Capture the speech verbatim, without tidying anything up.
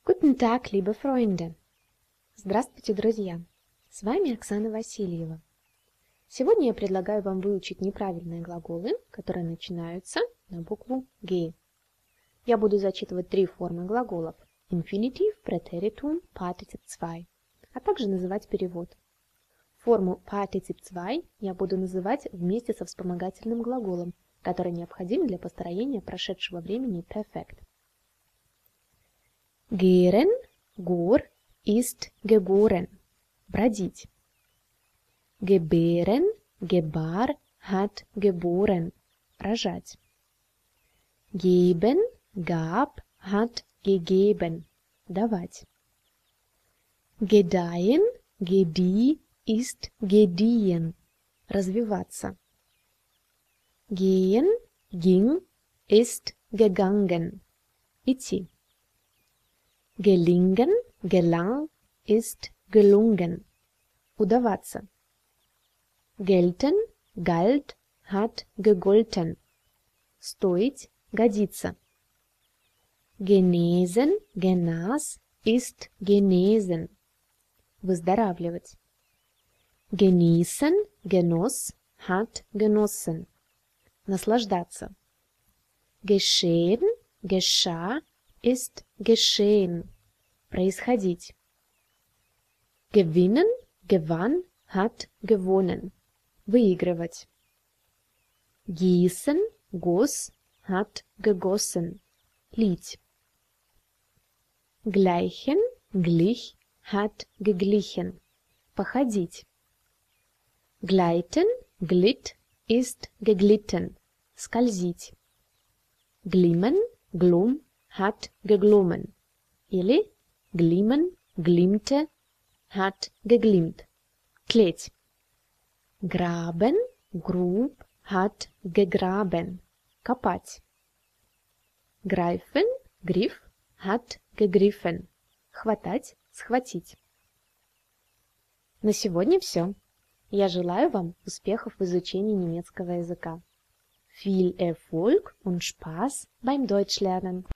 Guten Tag, liebe Freunde! Здравствуйте, друзья! С вами Оксана Васильева. Сегодня я предлагаю вам выучить неправильные глаголы, которые начинаются на букву G. Я буду зачитывать три формы глаголов: Infinitiv, Präteritum, Partizip zwei, а также называть перевод. Форму Partizip zwei я буду называть вместе со вспомогательным глаголом, который необходим для построения прошедшего времени Perfekt. Gehen, gor, ist geboren. Бродить. Gebären, gebar, hat geboren. Рожать. Geben, gab, hat gegeben. Давать. Gedeihen, gedieh, ist gediehen. Развиваться. Gehen, ging, ist gegangen. Идти. Gelingen, gelang, ist gelungen. Удаваться. Gelten, galt, hat gegolten. Стоить, годиться. Genesen, genas, ist genesen. Выздоравливать. Genießen, genoss, hat genossen. Наслаждаться. Geschehen, geschah, ist geschehen. Происходить. Gewinnen, gewann, hat gewonnen. Выигрывать. Gießen, goss, hat gegossen. Лить. Gleichen, glich, hat geglichen. Походить. Gleiten, glitt, ist geglitten. Скользить. Glimmen, glum, hat geglommen. Или glimmen, glimmte, hat geglimmt. Тлеть. Graben, grub, hat gegraben. Копать. Greifen, griff, hat gegriffen. Хватать, схватить. На сегодня все. Я желаю вам успехов в изучении немецкого языка. Viel Erfolg und Spaß beim Deutschlernen!